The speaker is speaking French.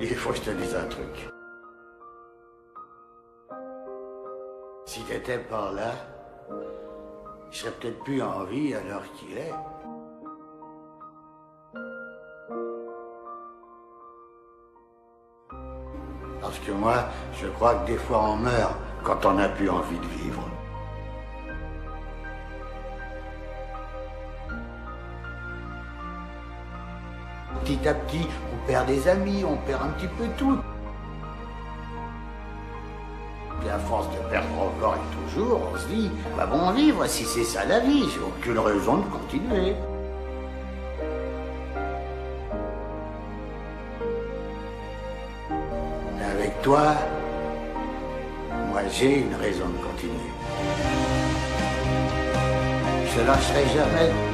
Il faut que je te dise un truc. Si t'étais par là, je serais peut-être plus en vie à l'heure qu'il est. Parce que moi, je crois que des fois on meurt quand on n'a plus envie de vivre. Petit à petit, on perd des amis, on perd un petit peu tout. Et à force de perdre encore et toujours, on se dit, bah bon vivre, si c'est ça la vie, j'ai aucune raison de continuer. Mais avec toi, moi j'ai une raison de continuer. Je te lâcherai jamais.